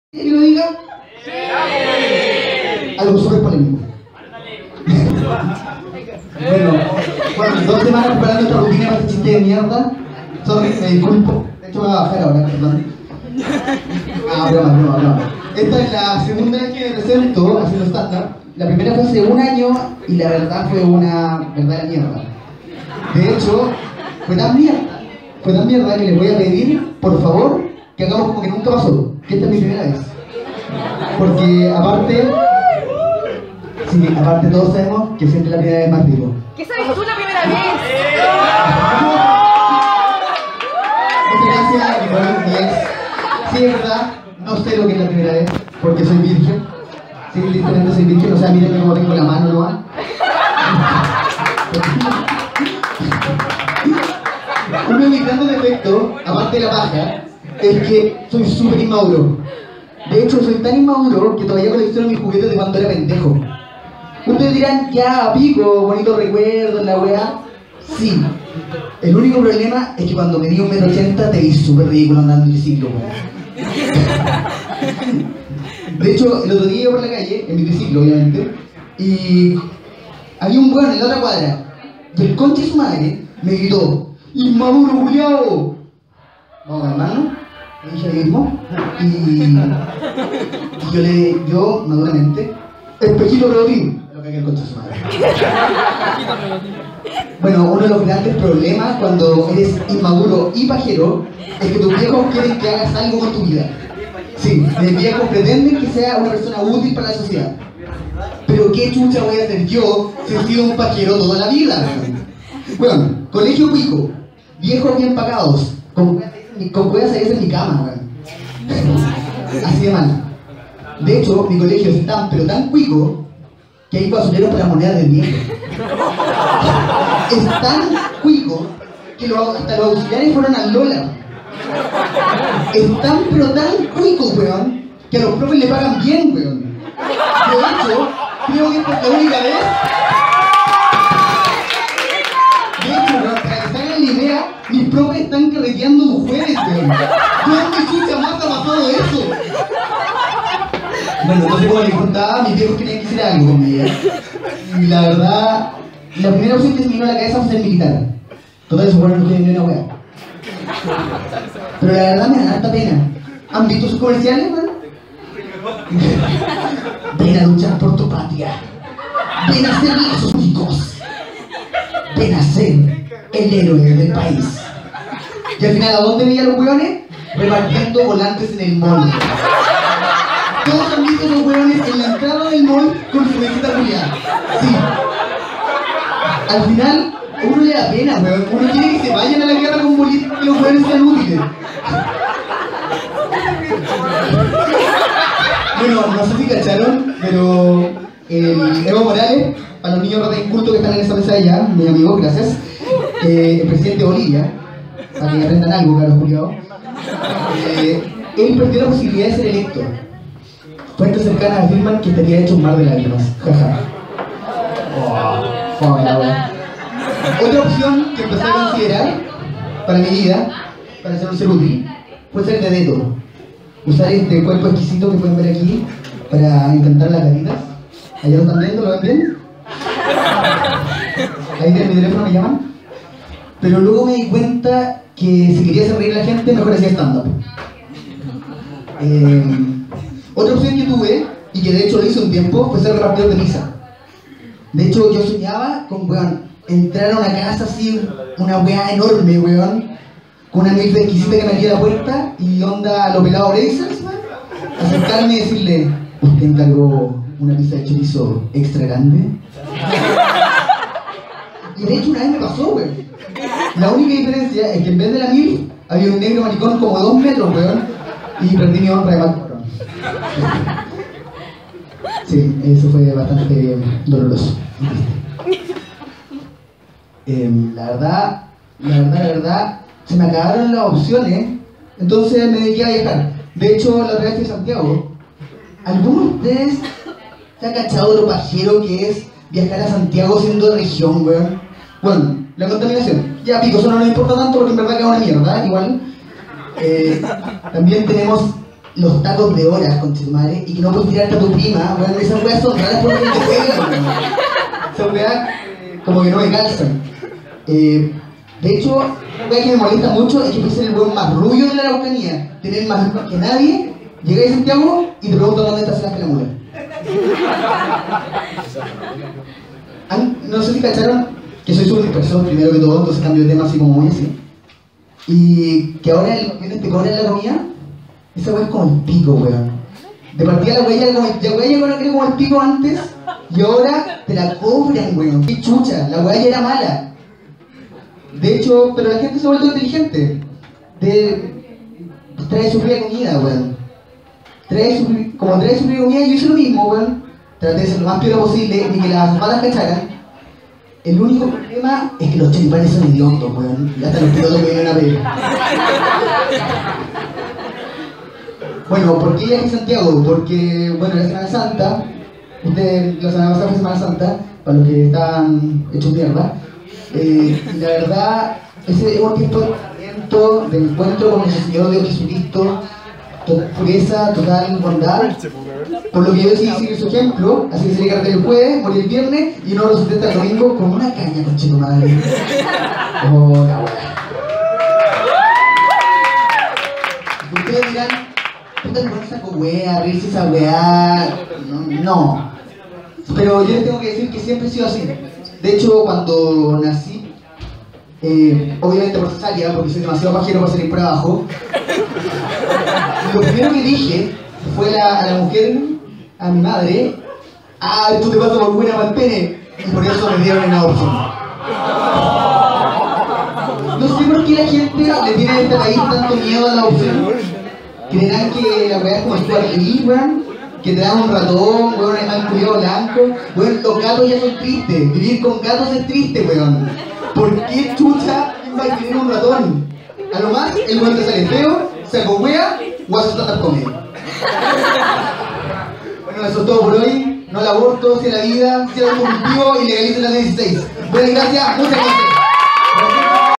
¿Que lo diga? Sí. Algo súper polémico. Bueno, 2 semanas preparando esta rutina para este chiste de mierda. Sorry, me disculpo. De hecho me voy a bajar ahora, perdón. Broma. Esta es la segunda vez que me presento haciendo stand-up. La primera fue hace 1 año y la verdad fue una verdadera mierda. De hecho, fue tan mierda que les voy a pedir, por favor, que hagamos como que nunca pasó. Que esta es mi primera vez. Porque aparte todos sabemos que siempre la primera vez es más rico. ¿Qué sabes tú la primera vez? Muchas gracias, Nicolás Díaz. Sí, es verdad, no sé lo que es la primera vez, porque soy virgen. Sí, literalmente soy virgen, o sea, miren cómo tengo la mano, ¿no? Uno de mis grandes defectos, aparte de la paja, es que soy súper inmaduro. De hecho, soy tan inmaduro que todavía colecciono mis juguetes de cuando era pendejo. Ustedes dirán, ya, pico, bonito recuerdo, la weá. Sí. El único problema es que cuando medí 1,80 m te vi súper ridículo andando en triciclo, weón. De hecho, el otro día iba por la calle, en mi triciclo, obviamente, y había un weón en la otra cuadra. Y el conche de su madre me gritó, ¡inmaduro, culiao! Vamos a calmarnos, le dije a mí mismo, y yo, maduramente, espejito pelotín, lo que hay el conche de su madre. Bueno, uno de los grandes problemas cuando eres inmaduro y pajero es que tus viejos quieren que hagas algo con tu vida. Sí, mis viejos pretenden que sea una persona útil para la sociedad. Pero ¿qué chucha voy a hacer yo si he sido un pajero toda la vida? Bueno, colegio cuico, viejos bien pagados, con cuevas salirse en mi cama, weón. Así de mal. De hecho, mi colegio es tan, pero tan cuico que hay basureros para monedas del viejo. Es tan cuico que hasta los auxiliares fueron al Lola. Es tan, pero tan cuico, weón, que a los profes le pagan bien, weón. De hecho, creo que esta es la única vez. De hecho, weón, para que se hagan la idea, mis profes están carreteando los jueves, weón. ¿Dónde chucha más ha pasado eso? Bueno, entonces como les contaba, mis viejos querían que hiciera algo con mi vida. Y la verdad, la primera opción que se me vino a la cabeza fue ser militar. Total, eso bueno, no tienen ni una wea. Pero la verdad me da harta pena. ¿Han visto sus comerciales, man? Ven a luchar por tu patria. Ven a ser lazos chicos. Ven a ser el héroe del país. Y al final, ¿a dónde veía los hueones? Repartiendo volantes en el mall. Todos han visto los hueones en la entrada del mall con su mesita culiada. Sí. Al final, a uno le da pena, weón. Uno quiere que se vayan a la guerra con bolitas y los hueones sean útiles. Bueno, no sé si cacharon, pero Evo Morales, para los niños rata incultos que están en esa mesa de allá, mi amigo, gracias, el presidente de Bolivia, para que aprendan algo, claro, culiados, él perdió la posibilidad de ser electo. Fuentes cercanas afirman que estaría hecho un mar de lágrimas. Jaja. Otra opción que empecé a considerar para mi vida, para ser un ser útil, fue ser cadeto. Usar este cuerpo exquisito que pueden ver aquí para encantar las caritas. ¿Allá lo están viendo? ¿Lo ven bien? Ahí tienen mi teléfono, me llaman. Pero luego me di cuenta que si quería hacer reír a la gente, mejor hacía stand-up. Otra opción que tuve, y que de hecho lo hice un tiempo, fue ser repartidor de pizza. De hecho, yo soñaba con, weón, entrar a una casa así, una weá enorme, weón, con una milf exquisita que me abría la puerta y onda a lo pelado Brazers, weón, acercarme y decirle, ¿usted encargó una pizza de chorizo extra grande? Y de hecho una vez me pasó, weón. La única diferencia es que en vez de la milf, había un negro maricón como 2 metros, weón, y perdí mi honra de mal. Sí, eso fue bastante doloroso. La verdad, se me acabaron las opciones, entonces me dediqué a viajar. De hecho, la otra vez fui a Santiago. ¿Alguno de ustedes se ha cachado de lo pajero que es viajar a Santiago siendo de región, weón? Bueno, la contaminación. Ya, pico, eso no nos importa tanto porque en verdad queda una mierda, igual. También tenemos los tacos de horas con tu madre y que no puedes tirarte a tu prima, bueno, esas weas son raras porque te juegan, weón. Esas weas como que no me calzan. De hecho, una wea que me molesta mucho es que puede ser el weón más rubio de la Araucanía, tener más luz que nadie, llegáis a Santiago y te preguntan dónde estacionaste la mula. No sé si cacharon que soy súper disperso, primero que todo, entonces cambio de tema así como muy así. Y que ahora el viernes te cobran la comida, esa weá es como el pico, weón. De partida la weá ya como el pico antes, y ahora te la cobran, weón. Qué chucha, la weá ya era mala. De hecho, pero la gente se ha vuelto inteligente. Trae su propia comida, weón. Trae su propia comida, yo hice lo mismo, weón. Traté de ser lo más piola posible, ni que las malas cacharan. El único problema es que los choripanes son idiotos, weón. Y hasta los pilotos que vienen a ver. Bueno, ¿por qué viajé a Santiago? Porque, bueno, la Semana Santa, la semana pasada fue Semana Santa, para los que estaban hechos mierda. Y la verdad, ese es un tiempo de encuentro con nuestro Señor Dios Jesucristo, pureza, total bondad. Por lo que yo decidí seguir su ejemplo, así que salí a cartel el jueves, morí el viernes y no lo sustenté el domingo con una caña, conchito madre. Oh, la weá. Ustedes dirán, puta que saco weá, reírse esa weá. No. Pero yo les tengo que decir que siempre he sido así. De hecho, cuando nací, obviamente por cesárea, porque soy demasiado pajero para salir por abajo, lo primero que dije fue a la mujer, a mi madre, esto te pasa por buena para el pene, y por eso me dieron en adopción. No sé por qué la gente le tiene en este país tanto miedo a la adopción. Creerán que la weá es como Stuart Lee, weón, que te dan un ratón, weón, es mal cuidado blanco. Weón, los gatos ya son tristes, vivir con gatos es triste, weón. ¿Por qué chucha va a tener un ratón? A lo más, el weón te sale feo, se acogüea o hace stand-up comedy. Bueno, eso es todo por hoy. No el aborto, si la vida, si el cultivo y legalicen la 16. Buenas gracias, muchas gracias.